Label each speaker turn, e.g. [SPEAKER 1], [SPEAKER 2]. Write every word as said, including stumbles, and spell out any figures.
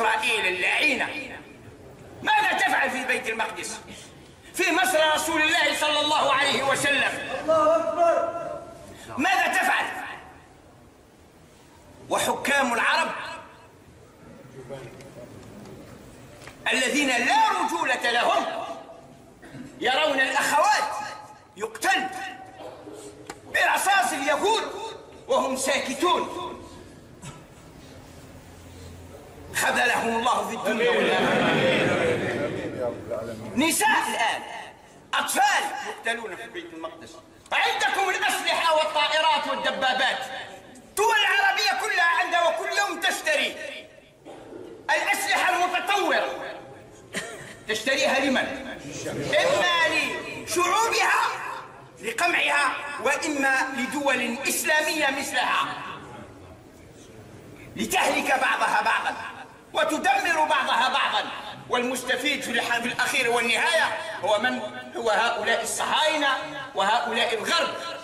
[SPEAKER 1] إسرائيل اللعينة ماذا تفعل في بيت المقدس؟ في مصر رسول الله صلى الله عليه وسلم
[SPEAKER 2] الله أكبر.
[SPEAKER 1] ماذا تفعل؟ وحكام العرب الذين لا رجولة لهم يرون الأخوات يقتل برصاص اليهود وهم ساكتون. خذلهم الله في الدنيا والآخرة. نساء الآن، أطفال يقتلون في بيت المقدس. عندكم الأسلحة والطائرات والدبابات، الدول العربية كلها عندها وكل يوم تشتري الأسلحة المتطورة. تشتريها لمن؟ إما لشعوبها لقمعها، وإما لدول إسلامية مثلها لتهلك بعضها بعضا وتدمر بعضها بعضا. والمستفيد في الأخير والنهاية هو من؟ هو هؤلاء الصهاينة وهؤلاء الغرب